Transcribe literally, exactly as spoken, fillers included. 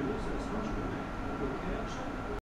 じゅうごさいさんじゅうごねん、これ契約者